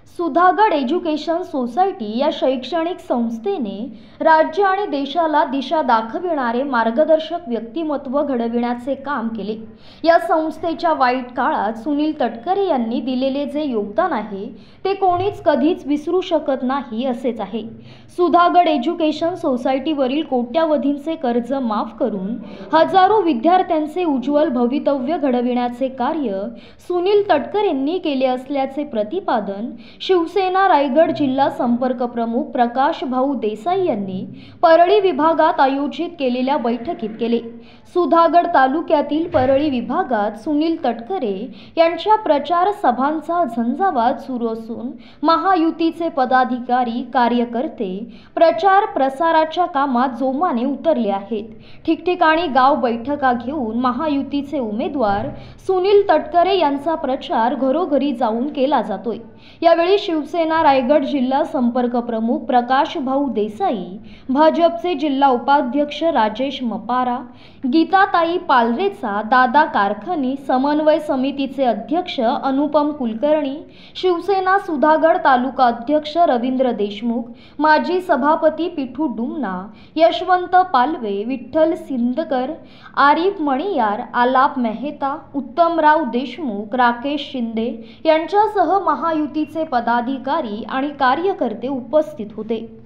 Sudhagad education society या शैक्षणिक संस्थेने राज्य आणि देशाला दिशा दाखविणारे मार्गदर्शक व्यक्तिमत्व घडविण्याचे काम केले। या संस्थेच्या वाईट काळात सुनील तटकरे यांनी दिलेले जे योगदान आहे ते कोणीच कधीच विसरू शकत नाही असेच आहे। सुधागड एज्युकेशन सोसायटीवरील कोट्यावधींचे कर्ज माफ करून हजारो विद्यार्थ्यांचे उज्ज्वल भवितव्य घडविण्याचे कार्य सुनील तटकरे यांनी केले असल्याचे प्रतिपादन शिवसेना रायगड जिल्हा संपर्क प्रमुख प्रकाश भाऊ देसाई यांनी परळी विभागात आयोजित केलेल्या बैठकीत केले। सुधागड तालुक्यातील परळी विभागात सुनील तटकरे यांच्या प्रचार सभांचा झंझावात सुरू असून महायुतीचे पदाधिकारी कार्यकर्ते प्रचार प्रसाराच्या कामात जोमाने उतरले आहेत। ठिकठिकाणी गाव बैठका घेऊन महायुतीचे उमेदवार सुनील तटकरे यांचा प्रचार घरोघरी जाऊन केला जातोय। यावेळी शिवसेना रायगड जिल्हा संपर्क प्रमुख प्रकाश भाऊ देसाई, भाजपचे जिल्हा उपाध्यक्ष राजेश मपारा, गीताताई पालरेचा, दादा कारखानी, समन्वय समितीचे अध्यक्ष अनुपम कुलकर्णी, शिवसेना सुधागड तालुका अध्यक्ष रवींद्र देशमुख, माजी सभापती पिठू डुमना, यशवंत पालवे, विठ्ठल सिंदकर, आरिफ मणियार, आलाप मेहता, उत्तमराव देशमुख, राकेश शिंदे यांच्यासह महायुतीचे पदाधिकारी आणि कार्यकर्ते उपस्थित होते।